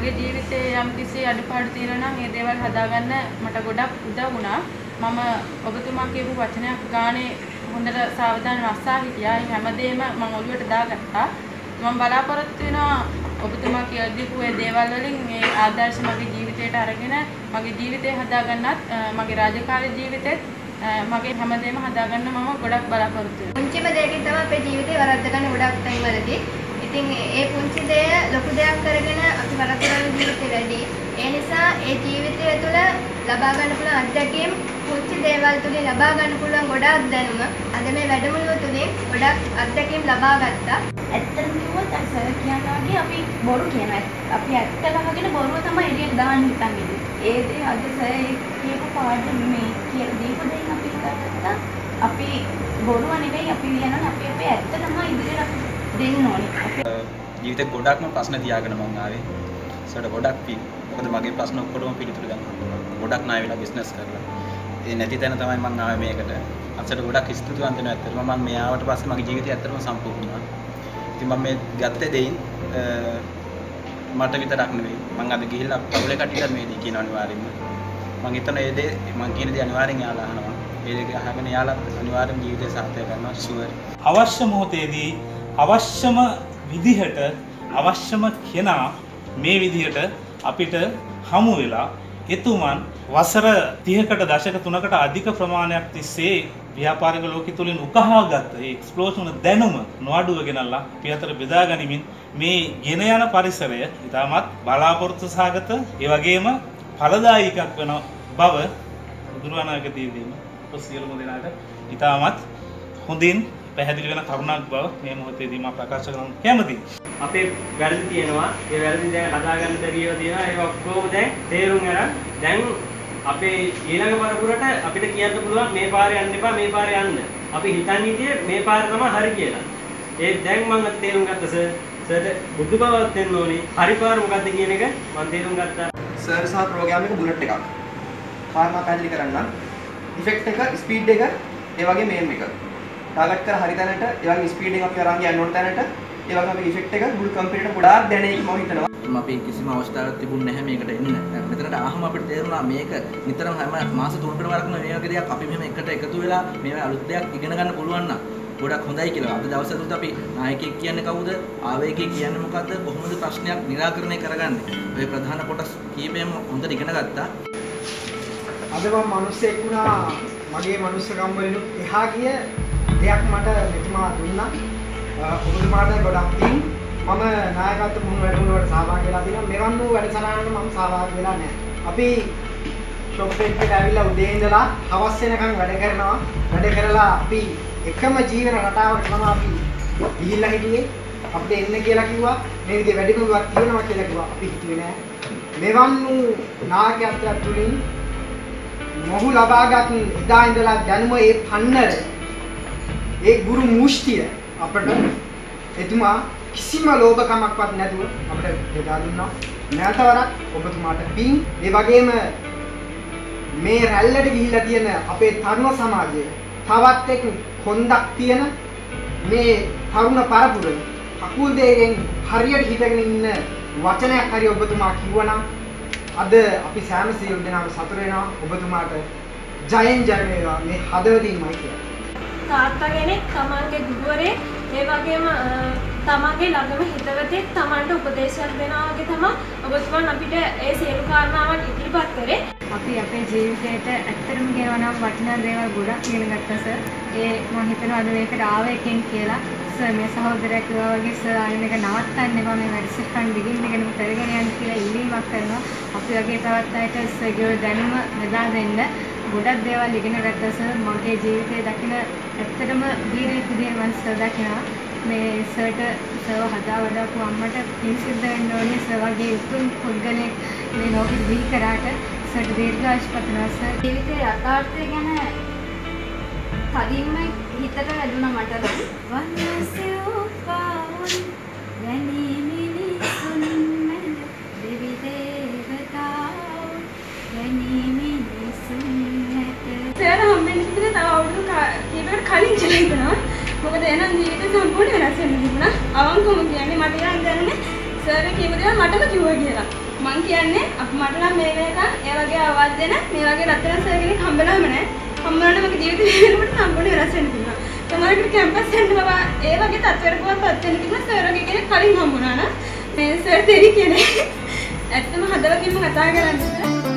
මගේ ජීවිතේ යම්කිසි අඩුපාඩු තියෙනවා නම් ඒ දේවල් හදාගන්න මට ගොඩක් උදව් වුණා. මම ඔබතුමා කියපු වචනයක් ගානේ හොඳට සාවධානව අස්සා හිටියා. ඒ හැමදේම මම ඔළුවට දාගත්තා. මම බලාපොරොත්තු වෙනවා ඔබතුමා කියලා දීපු ඒ දේවල් වලින් මේ ආදර්ශ මගේ ජීවිතයට අරගෙන මගේ ජීවිතය හදාගන්නත් මගේ රාජකාරී ජීවිතෙත් මගේ හැමදේම හදාගන්න මම ගොඩක් බලාපොරොත්තු වෙනවා. පුංචිම දෙයකින් තමයි අපේ ජීවිතේ වරද්ද ගන්න ගොඩක් ටයිම් වලදී. ඉතින් ඒ පුංචි දෙය ලොකු දෙයක් කරගෙන අපි වරද්ද ගන්න ජීවිතේ වැඩි. ඒ නිසා ඒ ජීවිතය තුළ ලබා ගන්න පුළුවන් අත්දැකීම් පුංචි දේවල් තුලින් ලබා ගන්න පුළුවන් ගොඩක් දැනුම අද මේ වැඩමුළුව තුලින් ගොඩක් අත්දැකීම් ලබා ගත්තා. ඇත්තටම කිව්වොත් අර සර් කියනවා වගේ අපි බොරු කියනවා. අපි ඇත්ත ළඟගෙන බොරුව තමයි එළියට දාන්න හිතන්නේ. ඒ දේ අද සර් කියපු පාඩම මේ කියලා දීපු දෙයින් අපි හිතාගත්තා. අපි බොරුව නෙවෙයි අපි කියනවා අපි අපේ ඇත්ත තමයි ඉදිරියට දෙන්න ඕනේ. ජීවිතේ ගොඩක්ම ප්‍රශ්න තියාගෙන මම ආවේ. සර් ගොඩක් පිං. මොකද මගේ ප්‍රශ්න ඔක්කොම පිළිතුරු ගන්නවා. ගොඩක් ණය වෙලා බිස්නස් කරලා. ඒ නැති තැන තමයි මම ආවේ මේකට. අසට ගොඩක් ස්තුතිවන්ත වෙනවා ඇත්තටම. මම මේ ආවට පස්සේ මගේ ජීවිතය ඇත්තටම සම්පූර්ණ වුණා. ඉතින් මම මේ ගත්තේ දෙයින් මට විතරක් නෙවෙයි. මම අද ගිහිල්ලා පවුලේ කට්ටියට මේ දී කියන අනිවාර්යෙන්ම. මම හිතන ඒ දේ මම කියන දේ අනිවාර්යෙන් යාලා අහනවා. ඒ දේ අහගෙන යාලා අනිවාර්යෙන් ජීවිතය සාර්ථක කරනවා ෂුවර්. අවශ්‍ය මොහොතේදී අවශ්‍යම විදිහට අවශ්‍යම කෙනා මේ විදිහට අපිට හමු වෙලා එතුමන් වසර 30කට දශක 3කට අධික ප්‍රමාණයක් තිස්සේ ව්‍යාපාරික ලෝකෙ තුලින් උකහාගත් ඒ එක්ස්ප්ලෝෂන් දැනුම නොඅඩුව ගෙනල්ලා අපි අතර බෙදා ගනිමින් මේ ගෙන යන පරිසරය ඉතාමත් බලාපොරොත්තු සහගත ඒ වගේම ඵලදායී එකක් වෙන බව දුරවනාගතයේදීම සියලුම දෙනාට ඉතාමත් හොඳින් පැහැදිලි වෙන කරුණක් බව මේ මොහොතේදී මම ප්‍රකාශ කරන්න කැමතියි. අපේ වැරදි තියෙනවා. ඒ වැරදි දැන් හදාගන්න බැරිව තියෙනවා. ඒක ඔක්කොම දැන් තේරුම් අරන් දැන් අපේ ඊළඟ පරපුරට අපිට කියන්න පුළුවන් මේ පාරේ යන්න එපා මේ පාරේ යන්න. අපි හිතන් හිටියේ මේ පාර තමයි හරි කියලා. ඒ දැන් මම තේරුම් ගත්තා සර් බුදු බවක් දෙන්න ඕනේ. හරි පාර මොකද්ද කියන එක මම තේරුම් ගත්තා. සර් සහ ප්‍රෝග්‍රෑම් එක බුලට් එකක්. කාරණා පැහැදිලි කරන්න. ඉෆෙක්ට් එක, ස්පීඩ් එක, ඒ වගේ මේම් එක. ටාගට් කර හරි තැනට, ඒ වගේ ස්පීඩ් එක අපි අරන් යන්න ඕන තැනට, ඒ වගේ අපි ඉෆෙක්ට් එක බුල් කම්පියුටර් ගොඩාක් දැනෙයි මම හිතනවා. අපි කිසිම අවස්ථාවක් තිබුණ නැහැ මේකට එන්න. මෙතනට ආවම අපිට තේරුණා මේක නිතරම හැම මාස 3කට වරක්ම මේ වගේ දෙයක් අපි මෙහෙම එකට එකතු වෙලා මේ අලුත් දෙයක් ඉගෙන ගන්න පුළුවන් නම් ගොඩක් හොඳයි කියලා. අද දවසේ තුත් අපි නායකයෙක් කියන්නේ කවුද? ආවේගය කියන්නේ මොකද්ද? කොහොමද ප්‍රශ්නයක් निराකරණය කරගන්නේ? ඔය ප්‍රධාන කොටස් කීපෙම හොඳට ඉගෙන ගත්තා. අද මම මිනිස්සෙක් වුණා මගේ මනුස්සකම් වලින් එහා ගිය දෙයක් මට මෙතුමා දුන්නා. ඔබතුමාට ගොඩක් පිං. මම නායකත්ව මුහුණ වැඩමුළුවට සහභාගී වෙලා තියෙනවා. මෙවන් වූ වැඩසටහනකට මම සහභාගී වෙලා නැහැ. අපි ෂොප් එකට ඇවිල්ලා උදේ ඉඳලා හවස වෙනකන් වැඩ කරනවා. වැඩ කරලා අපි එකම ජීවන රටාවකට තමයි අපි ගිහිල්ලා හිටියේ. අපිට එන්න කියලා කිව්වා. මේ විදිහේ වැඩිපුරක් තියෙනවා කියලා කිව්වා. අපි හිතුවේ නැහැ. මෙවන් වූ නායකත්වයක් තුලින් මොහු ලබාගත් එදා ඉඳලා දැනුම ඒ පන්නර ඒ ගුරු මුෂ්ටිය අපිට එතුමා කිසිම ලෝභකමක්වත් නැතුව අපිට බෙදා දුන්නා. නැවතවරක් ඔබතුමාට පිං. ඒ වගේම මේ රැල්ලට ගිහිල්ලා තියෙන අපේ තරුණ සමාජයේ තවත් එක් කොන්දක් තියෙන මේ තරුණ පරපුර කකුල් දෙකෙන් හරියට හිටගෙන ඉන්න වචනයක් හරි ඔබතුමා කිව්වනම් අද අපි සෑම සියලු දෙනාම සතුට වෙනවා. ඔබතුමාට ජයෙන් ජය වේවා මේ හදවතින්මයි කියලා. තාත්තා කෙනෙක් තමන්ගේ ගුරුවරේ ඒ වගේම තමන්ගේ ළඟම හිතවතෙක් තමන්ට උපදේශයක් දෙනවා වගේ තමයි ඔබතුමන් අපිට ඒ සියලු කාරණාවන් ඉදිරිපත් කරේ. අපි අපේ ජීවිතේට ඇත්තටම කියනවා නම් වටිනා දේවල් ගොඩක් ඉගෙන ගත්තා සර්. ඒ මම හිතනවා අද මේකට ආව එකෙන් කියලා. සර් මේ සහෝදරයා කිව්වා වගේ සර් ආයෙ මේක නවත්තන්න එපා මේ වැඩසටහන දිගින් දිගටම කරගෙන යන්න කියලා ඉල්ලීමක් කරනවා. අපි වගේ තවත් අයට සර්ගේ දැනුම බෙදා දෙන්න ගොඩක් දේවල් ඉගෙන ගත්තා සර්. මගේ ජීවිතේ දකින ඇත්තටම දීර්ඝ දේ මම සර් දකිනවා. මේ සර්ට සර්ව හදා වඩාපු අම්මට පින් සිද්ධ වෙන්න ඕනේ. සර් වගේ උතුම් පුද්ගලෙක් මේ ලෝකෙ බිහි කරාට සර්ට දීර්ඝායුෂ පතනවා සර්. ජීවිතේ යථාර්ථය ගැන කලින්ම හිතට වැදුණා මට. වන්නසියෝ පාවුන් වැනි මිනිසුන් මැද දෙවි දේවතාවුන් වැනි මිනිසුන් මැද. සර් හම්බෙන්න ඉතින් තව අවුරුදු කීපයකට කලින් කියලා හිතනවා. මොකද එනම් ජීවිතේ සම්පූර්ණ වෙනස් වෙන්න තිබුණා. අවංකවම කියන්නේ මට ඉතින් දැනන්නේ සර් කියපු දේවල් මටම කිව්වා කියලා. මං කියන්නේ මට නම් මේ වෙනකන් ඒ වගේ අවවාද දෙන මේ වගේ රත්තරන් සර් කෙනෙක් හම්බෙලාම නැහැ. හම්බුනාට මගේ ජීවිතේ වෙනකොට සම්පූර්ණ වෙනස් වෙන්න තිබුණා. සමහරවිට කැම්පස් එකේ මම ඒ වගේ තත්ත්වයකට පත් වෙන්න තිබුණා සර් වගේ කෙනෙක් කලින් හම්බුණා නම් මේ සර් දෙවි කෙනෙක්. ඇත්තම හදවතින්ම කතා කරන්නේ.